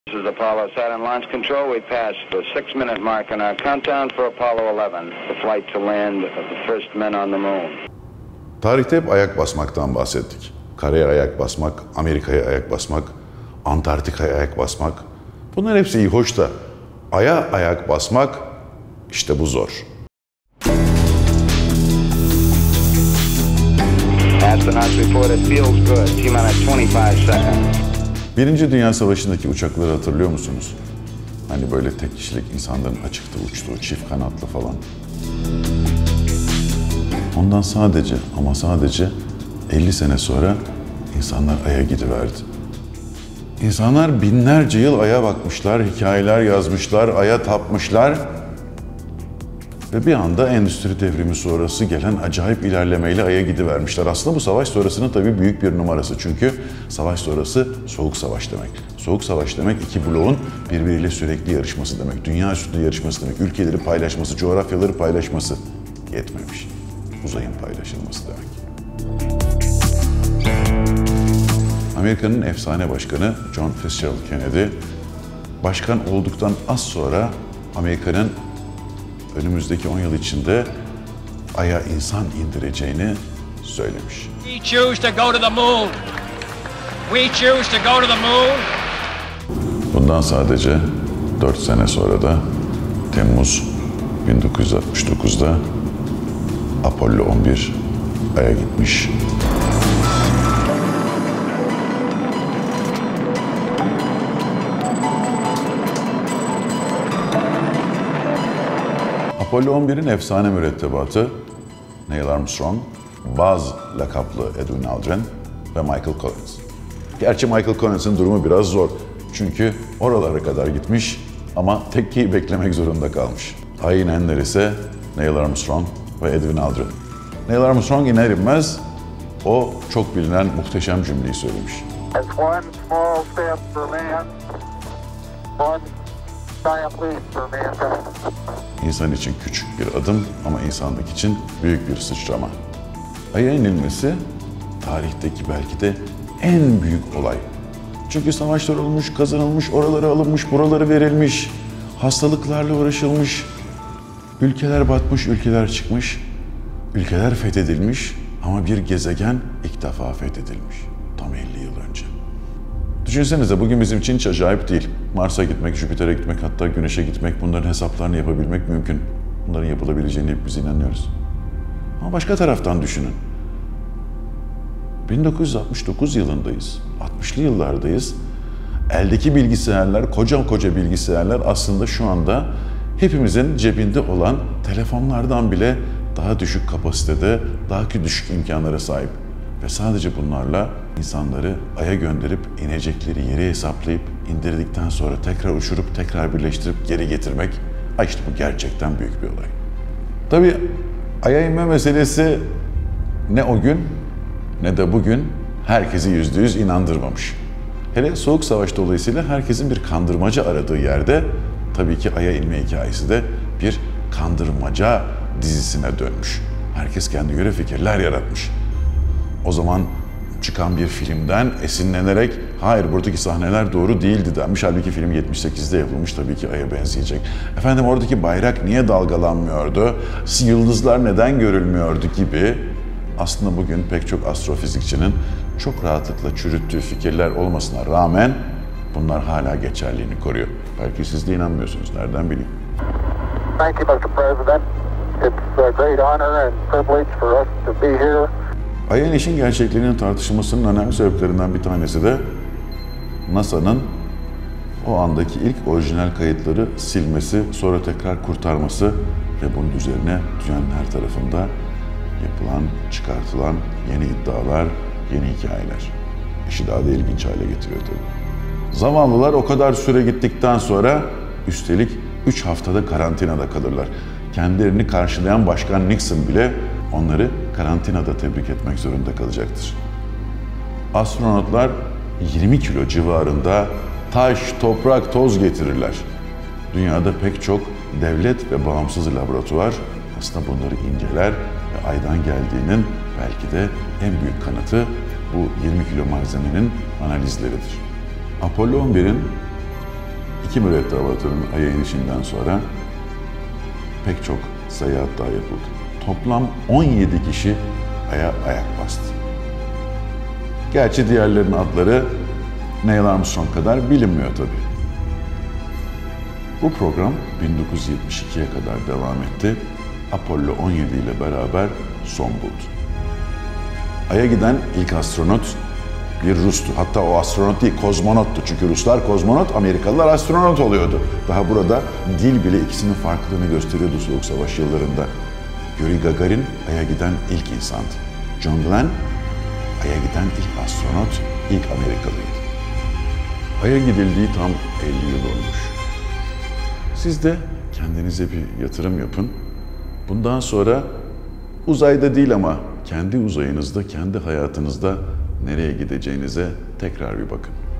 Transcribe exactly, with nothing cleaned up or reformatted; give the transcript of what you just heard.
This is Apollo Saturn Launch Control. We passed the six-minute mark in our countdown for Apollo eleven, the flight to land of the first men on the moon. Tarihte hep ayak basmaktan bahsettik. Karaya ayak basmak, Amerika'ya ayak basmak, Antarktika'ya ayak basmak. Bunlar hepsi iyi, hoş da aya ayak basmak, işte bu zor. Astronauts report it feels good. T-minus twenty-five seconds. Birinci Dünya Savaşı'ndaki uçakları hatırlıyor musunuz? Hani böyle tek kişilik insanların açıkta uçtuğu, çift kanatlı falan. Ondan sadece ama sadece elli sene sonra insanlar Ay'a gidiverdi. İnsanlar binlerce yıl Ay'a bakmışlar, hikayeler yazmışlar, Ay'a tapmışlar. Ve bir anda endüstri devrimi sonrası gelen acayip ilerlemeyle Ay'a gidivermişler. Aslında bu savaş sonrasının tabii büyük bir numarası. Çünkü savaş sonrası soğuk savaş demek. Soğuk savaş demek iki bloğun birbiriyle sürekli yarışması demek. Dünya üstünde yarışması demek. Ülkeleri paylaşması, coğrafyaları paylaşması yetmemiş. Uzayın paylaşılması demek. Amerika'nın efsane başkanı John Fitzgerald Kennedy, başkan olduktan az sonra Amerika'nın önümüzdeki on yıl içinde Ay'a insan indireceğini söylemiş. We choose to go to the moon. We choose to go to the moon. Bundan sadece dört sene sonra da Temmuz bin dokuz yüz altmış dokuz'da Apollo on bir Ay'a gitmiş. Apollo on bir'in efsane mürettebatı Neil Armstrong, Buzz lakaplı Edwin Aldrin ve Michael Collins. Gerçi Michael Collins'in durumu biraz zor. Çünkü oralara kadar gitmiş ama tekkeyi beklemek zorunda kalmış. Ay'a inenler ise Neil Armstrong ve Edwin Aldrin. Neil Armstrong iner inmez o çok bilinen muhteşem cümleyi söylemiş. It's one small step for man, one giant leap for mankind. İnsan için küçük bir adım ama insanlık için büyük bir sıçrama. Ay'a inilmesi tarihteki belki de en büyük olay. Çünkü savaşlar olmuş, kazanılmış, oraları alınmış, buraları verilmiş, hastalıklarla uğraşılmış, ülkeler batmış, ülkeler çıkmış, ülkeler fethedilmiş ama bir gezegen ilk defa fethedilmiş. Tam elli yıl önce. Düşünsenize bugün bizim için hiç acayip değil. Mars'a gitmek, Jüpiter'e gitmek, hatta Güneş'e gitmek, bunların hesaplarını yapabilmek mümkün. Bunların yapılabileceğine hep biz inanıyoruz. Ama başka taraftan düşünün. bin dokuz yüz altmış dokuz yılındayız, altmışlı yıllardayız. Eldeki bilgisayarlar, koca koca bilgisayarlar aslında şu anda hepimizin cebinde olan telefonlardan bile daha düşük kapasitede, daha düşük imkanlara sahip. Ve sadece bunlarla insanları Ay'a gönderip inecekleri yeri hesaplayıp indirdikten sonra tekrar uçurup tekrar birleştirip geri getirmek, ay işte bu gerçekten büyük bir olay. Tabii Ay'a inme meselesi ne o gün ne de bugün herkesi yüzde yüz inandırmamış. Hele Soğuk Savaş dolayısıyla herkesin bir kandırmaca aradığı yerde tabii ki Ay'a inme hikayesi de bir kandırmaca dizisine dönmüş. Herkes kendi göre fikirler yaratmış. O zaman çıkan bir filmden esinlenerek hayır buradaki sahneler doğru değildi denmiş. Halbuki film yetmiş sekiz'de yapılmış, tabii ki Ay'a benzeyecek. Efendim oradaki bayrak niye dalgalanmıyordu? Yıldızlar neden görülmüyordu gibi aslında bugün pek çok astrofizikçinin çok rahatlıkla çürüttüğü fikirler olmasına rağmen bunlar hala geçerliğini koruyor. Belki siz de inanmıyorsunuz. Nereden bileyim? Thank you, Mister President. It's a great honor and privilege for us to be here. Ay'a inişin gerçekliğinin tartışılmasının önemli sebeplerinden bir tanesi de NASA'nın o andaki ilk orijinal kayıtları silmesi, sonra tekrar kurtarması ve bunun üzerine dünyanın her tarafında yapılan, çıkartılan yeni iddialar, yeni hikayeler. İşi daha da ilginç hale getiriyor tabii. Zavallılar o kadar süre gittikten sonra üstelik üç haftada karantinada kalırlar. Kendilerini karşılayan Başkan Nixon bile onları karantinada tebrik etmek zorunda kalacaktır. Astronotlar yirmi kilo civarında taş, toprak, toz getirirler. Dünyada pek çok devlet ve bağımsız laboratuvar aslında bunları inceler ve Ay'dan geldiğinin belki de en büyük kanıtı bu yirmi kilo malzemenin analizleridir. Apollo on bir'in iki mürettebatının Ay'a inişinden sonra pek çok seyahat daha yapıldı. Toplam on yedi kişi Ay'a ayak bastı. Gerçi diğerlerinin adları Neil Armstrong kadar bilinmiyor tabii. Bu program bin dokuz yüz yetmiş ikiye kadar devam etti. Apollo on yedi ile beraber son buldu. Ay'a giden ilk astronot bir Rus'tu. Hatta o astronot değil, kozmonottu. Çünkü Ruslar kozmonot, Amerikalılar astronot oluyordu. Daha burada dil bile ikisinin farklılığını gösteriyordu Soğuk Savaş yıllarında. Yuri Gagarin Ay'a giden ilk insandı. John Glenn Ay'a giden ilk astronot, ilk Amerikalıydı. Ay'a gidildiği tam elli yıl olmuş. Siz de kendinize bir yatırım yapın. Bundan sonra uzayda değil ama kendi uzayınızda, kendi hayatınızda nereye gideceğinize tekrar bir bakın.